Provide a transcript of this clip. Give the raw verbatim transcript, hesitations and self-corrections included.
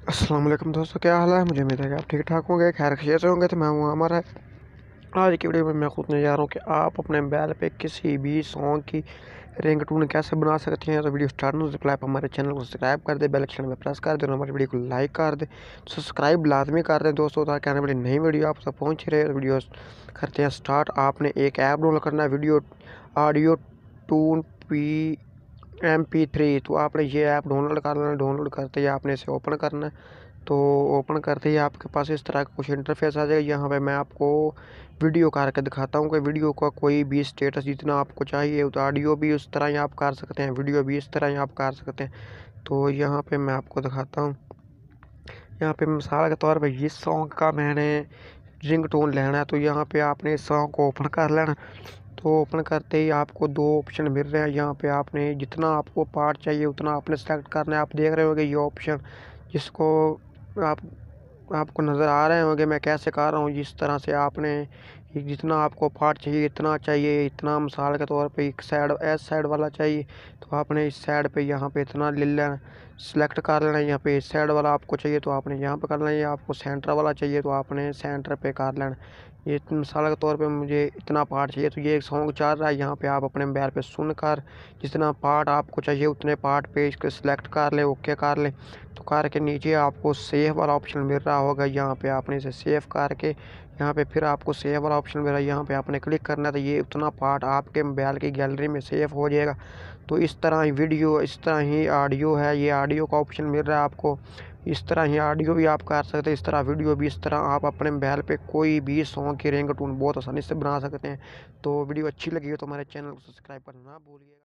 अस्सलाम वालेकुम दोस्तों, क्या हाल है। मुझे उम्मीद है कि आप ठीक ठाक होंगे, खैर खैरियत से होंगे। तो मैं हूँ अमर है। आज की वीडियो में मैं खुद ने जा रहा हूँ कि आप अपने मोबाइल पे किसी भी सॉन्ग की रिंगटोन कैसे बना सकते हैं। तो वीडियो स्टार्ट होने से पहले आप हमारे चैनल को सब्सक्राइब कर दें, बेल आइकन में प्रेस कर दें और हमारी वीडियो को लाइक कर दें, सब्सक्राइब लाजमी कर दें दोस्तों, ताकि आने वाली नई वीडियो आप तक पहुँच रहे। तो वीडियो करते हैं स्टार्ट। आपने एक ऐप डाउनलोड करना है, वीडियो ऑडियो टून पी एम पी थ्री। तो आपने ये ऐप डाउनलोड कर लेना। डाउनलोड करते ही आपने इसे ओपन करना है। तो ओपन करते ही आपके पास इस तरह का कुछ इंटरफेस आ जाएगा। यहाँ पे मैं आपको वीडियो करके दिखाता हूँ कि वीडियो का कोई भी स्टेटस जितना आपको चाहिए, तो ऑडियो भी उस तरह ही आप कर सकते हैं, वीडियो भी इस तरह ही आप कर सकते हैं। तो यहाँ पे मैं आपको दिखाता हूँ। यहाँ पे मिसाल के तौर पे इस सॉन्ग का मैंने रिंगटोन लेना है, तो यहाँ पे आपने इस सॉन्ग को ओपन कर लेना। तो ओपन करते ही आपको दो ऑप्शन मिल रहे हैं। यहाँ पे आपने जितना आपको पार्ट चाहिए उतना आपने सेलेक्ट करना है। आप देख रहे होंगे ये ऑप्शन, जिसको आप आपको नज़र आ रहे होंगे मैं कैसे कर रहा हूँ। जिस तरह से आपने जितना आपको पार्ट चाहिए इतना चाहिए, इतना मिसाल के तौर पे एक साइड एस साइड वाला चाहिए, तो आपने इस साइड पे यहाँ पे इतना ले लेना, सेलेक्ट कर लेना। यहाँ पे इस साइड वाला आपको चाहिए तो आपने यहाँ पे कर लेना। या आपको सेंटर वाला चाहिए तो आपने सेंटर पे कर लेना। ये मिसाल के तौर पे मुझे इतना पार्ट चाहिए, तो ये एक सॉन्ग चल रहा है। यहाँ पे आप अपने मोबाइल पे सुनकर जितना पार्ट आपको चाहिए उतने पार्ट पे इसको सिलेक्ट कर ले, ओके कर ले। तो करके नीचे आपको सेव वाला ऑप्शन मिल रहा होगा, यहाँ पे आपने इसे सेव करके यहाँ पे फिर आपको सेव वाला ऑप्शन मिल रहा है, यहाँ पे आपने क्लिक करना है। तो ये उतना पार्ट आपके मोबाइल की गैलरी में सेव हो जाएगा। तो इस तरह ही वीडियो, इस तरह ही ऑडियो है, ये ऑडियो का ऑप्शन मिल रहा है आपको। इस तरह ही ऑडियो भी आप कर सकते हैं, इस तरह वीडियो भी। इस तरह आप अपने मोबाइल पे कोई भी सॉन्ग की रिंगटोन बहुत आसानी से बना सकते हैं। तो वीडियो अच्छी लगी हो तो हमारे चैनल को सब्सक्राइब करना ना भूलिएगा।